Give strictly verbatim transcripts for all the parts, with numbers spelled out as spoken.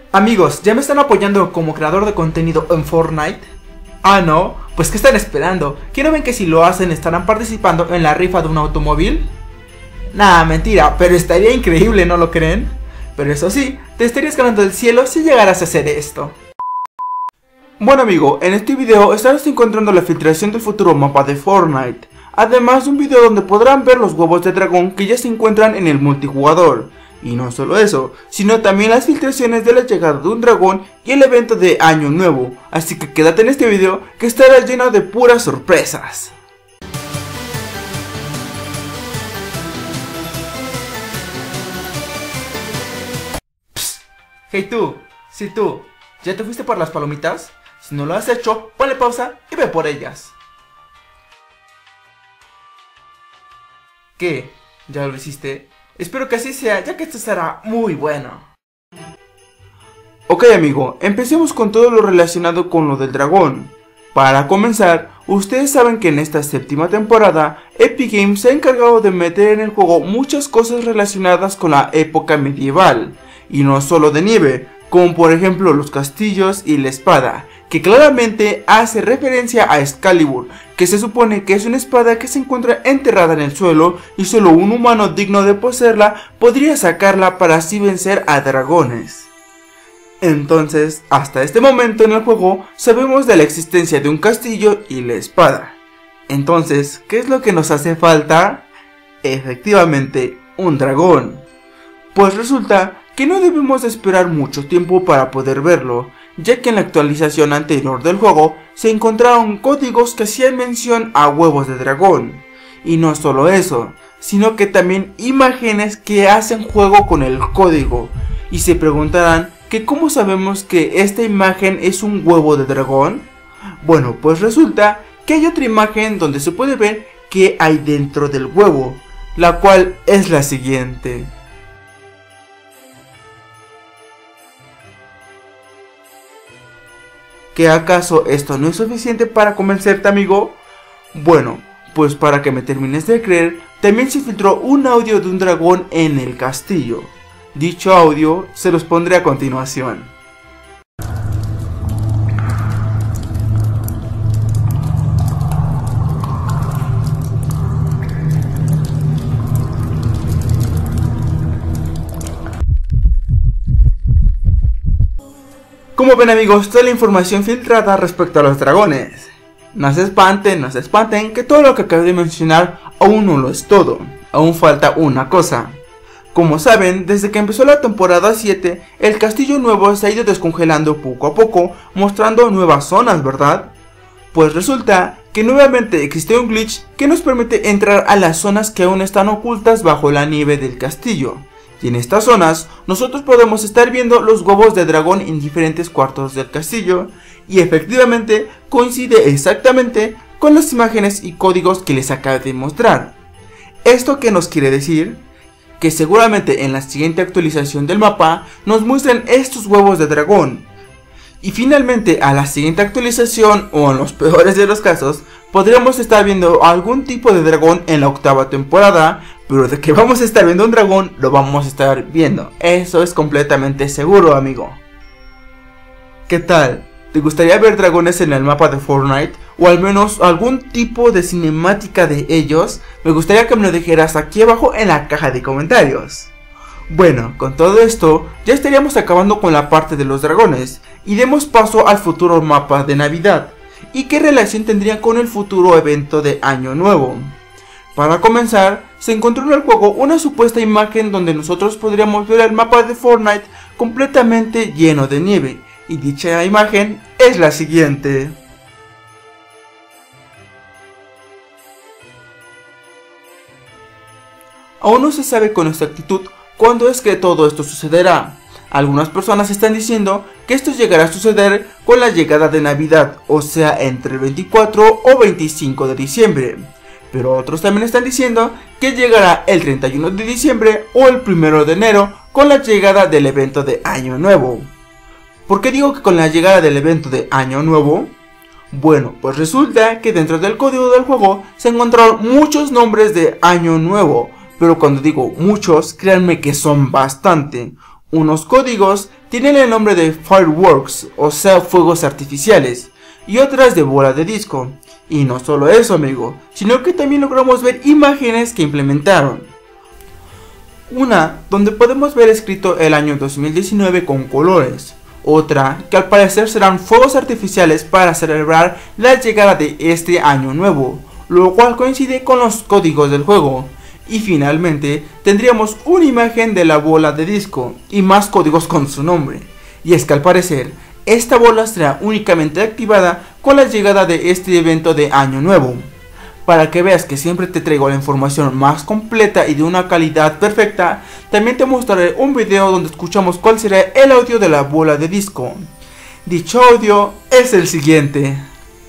Amigos, ¿ya me están apoyando como creador de contenido en Fortnite? Ah, ¿no? Pues ¿qué están esperando? ¿Que no ven que si lo hacen estarán participando en la rifa de un automóvil? Nah, mentira, pero estaría increíble, ¿no lo creen? Pero eso sí, te estarías ganando el cielo si llegaras a hacer esto. Bueno amigo, en este video estarás encontrando la filtración del futuro mapa de Fortnite, además de un video donde podrán ver los huevos de dragón que ya se encuentran en el multijugador. Y no solo eso, sino también las filtraciones de la llegada de un dragón y el evento de Año Nuevo, así que quédate en este video que estará lleno de puras sorpresas. Psst. Hey tú, sí tú, ¿ya te fuiste por las palomitas? Si no lo has hecho, ponle pausa y ve por ellas. ¿Qué? ¿Ya lo hiciste? Espero que así sea, ya que esto será muy bueno. Ok amigo, empecemos con todo lo relacionado con lo del dragón. Para comenzar, ustedes saben que en esta séptima temporada, Epic Games se ha encargado de meter en el juego muchas cosas relacionadas con la época medieval. Y no solo de nieve, como por ejemplo los castillos y la espada, que claramente hace referencia a Excalibur, que se supone que es una espada que se encuentra enterrada en el suelo y solo un humano digno de poseerla podría sacarla para así vencer a dragones. Entonces, hasta este momento en el juego sabemos de la existencia de un castillo y la espada. Entonces, ¿qué es lo que nos hace falta? Efectivamente, un dragón. Pues resulta que no debemos de esperar mucho tiempo para poder verlo, ya que en la actualización anterior del juego se encontraron códigos que hacían mención a huevos de dragón. Y no solo eso, sino que también imágenes que hacen juego con el código. Y se preguntarán que cómo sabemos que esta imagen es un huevo de dragón. Bueno, pues resulta que hay otra imagen donde se puede ver qué hay dentro del huevo, la cual es la siguiente. ¿Que acaso esto no es suficiente para convencerte, amigo? Bueno, pues para que me termines de creer, también se filtró un audio de un dragón en el castillo. Dicho audio se los pondré a continuación. Como ven amigos, toda la información filtrada respecto a los dragones. No se espanten, no se espanten, que todo lo que acabo de mencionar aún no lo es todo. Aún falta una cosa. Como saben, desde que empezó la temporada siete, el castillo nuevo se ha ido descongelando poco a poco, mostrando nuevas zonas, ¿verdad? Pues resulta que nuevamente existe un glitch que nos permite entrar a las zonas que aún están ocultas bajo la nieve del castillo. Y en estas zonas, nosotros podemos estar viendo los huevos de dragón en diferentes cuartos del castillo, y efectivamente coincide exactamente con las imágenes y códigos que les acabo de mostrar. ¿Esto qué nos quiere decir? Que seguramente en la siguiente actualización del mapa nos muestren estos huevos de dragón. Y finalmente a la siguiente actualización, o en los peores de los casos, podríamos estar viendo algún tipo de dragón en la octava temporada, pero de que vamos a estar viendo un dragón, lo vamos a estar viendo. Eso es completamente seguro, amigo. ¿Qué tal? ¿Te gustaría ver dragones en el mapa de Fortnite? O al menos algún tipo de cinemática de ellos. Me gustaría que me lo dijeras aquí abajo en la caja de comentarios. Bueno, con todo esto, ya estaríamos acabando con la parte de los dragones, y demos paso al futuro mapa de Navidad. ¿Y qué relación tendrían con el futuro evento de Año Nuevo? Para comenzar, se encontró en el juego una supuesta imagen donde nosotros podríamos ver el mapa de Fortnite completamente lleno de nieve, y dicha imagen es la siguiente. Aún no se sabe con exactitud cuándo es que todo esto sucederá. Algunas personas están diciendo que esto llegará a suceder con la llegada de Navidad, o sea entre el veinticuatro o veinticinco de diciembre. Pero otros también están diciendo que llegará el treinta y uno de diciembre o el primero de enero con la llegada del evento de Año Nuevo. ¿Por qué digo que con la llegada del evento de Año Nuevo? Bueno, pues resulta que dentro del código del juego se encontraron muchos nombres de Año Nuevo, pero cuando digo muchos, créanme que son bastante. Unos códigos tienen el nombre de Fireworks, o sea fuegos artificiales, y otras de bola de disco. Y no solo eso, amigo, sino que también logramos ver imágenes que implementaron. Una donde podemos ver escrito el año dos mil diecinueve con colores. Otra que al parecer serán fuegos artificiales para celebrar la llegada de este año nuevo, lo cual coincide con los códigos del juego. Y finalmente tendríamos una imagen de la bola de disco y más códigos con su nombre. Y es que al parecer esta bola será únicamente activada con la llegada de este evento de año nuevo. Para que veas que siempre te traigo la información más completa y de una calidad perfecta, también te mostraré un video donde escuchamos cuál será el audio de la bola de disco. Dicho audio es el siguiente.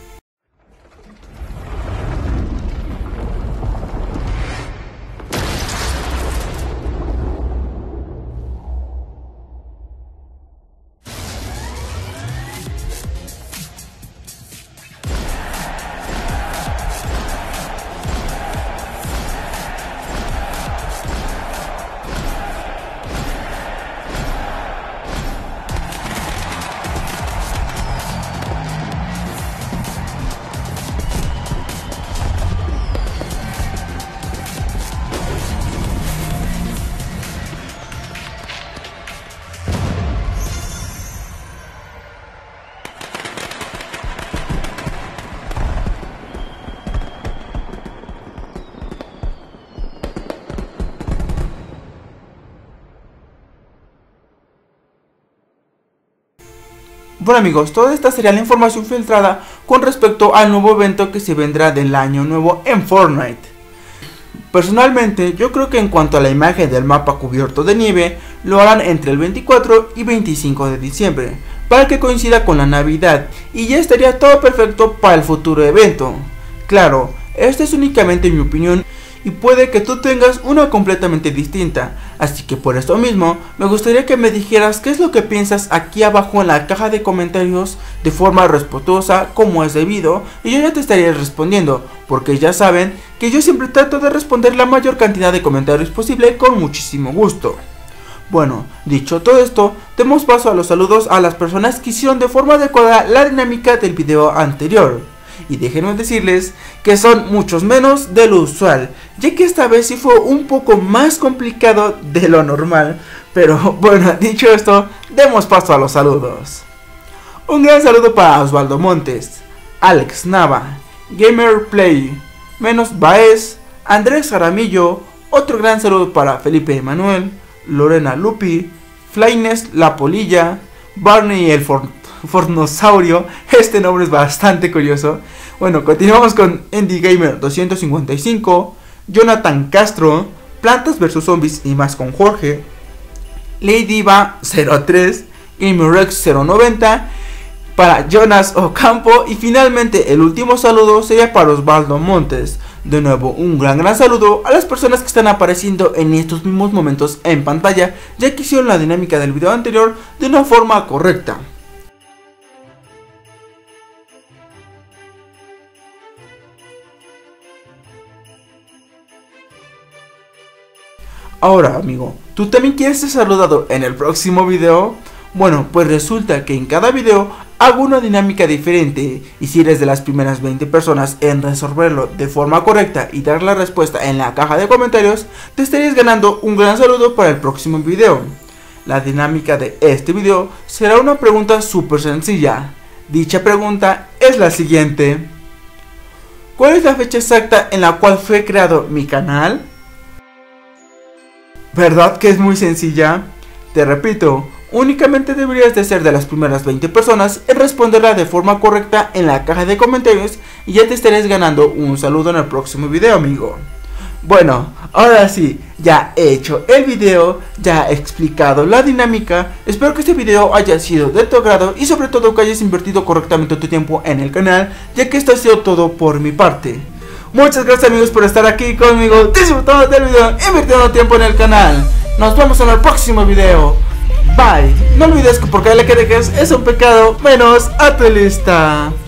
Bueno amigos, toda esta sería la información filtrada con respecto al nuevo evento que se vendrá del año nuevo en Fortnite. Personalmente, yo creo que en cuanto a la imagen del mapa cubierto de nieve, lo harán entre el veinticuatro y veinticinco de diciembre, para que coincida con la Navidad, y ya estaría todo perfecto para el futuro evento. Claro, esta es únicamente mi opinión, y puede que tú tengas una completamente distinta, así que por esto mismo me gustaría que me dijeras qué es lo que piensas aquí abajo en la caja de comentarios de forma respetuosa como es debido, y yo ya te estaría respondiendo, porque ya saben que yo siempre trato de responder la mayor cantidad de comentarios posible con muchísimo gusto. Bueno, dicho todo esto, demos paso a los saludos a las personas que hicieron de forma adecuada la dinámica del video anterior. Y déjenme decirles que son muchos menos de lo usual, ya que esta vez sí fue un poco más complicado de lo normal. Pero bueno, dicho esto, demos paso a los saludos. Un gran saludo para Osvaldo Montes, Alex Nava, Gamerplay, Menos Baez, Andrés Jaramillo. Otro gran saludo para Felipe Emanuel, Lorena Lupi, Flynes La Polilla, Barney el Fort Fornosaurio. Este nombre es bastante curioso. Bueno, continuamos con Andy Gamer doscientos cincuenta y cinco, Jonathan Castro, Plantas versus Zombies y más con Jorge, Ladyva cero tres, GamerRex cero noventa, para Jonas Ocampo, y finalmente el último saludo sería para Osvaldo Montes. De nuevo, un gran gran saludo a las personas que están apareciendo en estos mismos momentos en pantalla, ya que hicieron la dinámica del video anterior de una forma correcta. Ahora amigo, ¿tú también quieres ser saludado en el próximo video? Bueno, pues resulta que en cada video hago una dinámica diferente, y si eres de las primeras veinte personas en resolverlo de forma correcta y dar la respuesta en la caja de comentarios, te estarías ganando un gran saludo para el próximo video. La dinámica de este video será una pregunta súper sencilla. Dicha pregunta es la siguiente: ¿cuál es la fecha exacta en la cual fue creado mi canal? ¿Verdad que es muy sencilla? Te repito, únicamente deberías de ser de las primeras veinte personas en responderla de forma correcta en la caja de comentarios, y ya te estaréis ganando un saludo en el próximo video, amigo. Bueno, ahora sí, ya he hecho el video, ya he explicado la dinámica. Espero que este video haya sido de tu agrado y sobre todo que hayas invertido correctamente tu tiempo en el canal, ya que esto ha sido todo por mi parte. Muchas gracias amigos por estar aquí conmigo, disfrutando del video, invirtiendo tiempo en el canal. Nos vemos en el próximo video. Bye. No olvides que por cada like que dejes es un pecado menos a tu lista.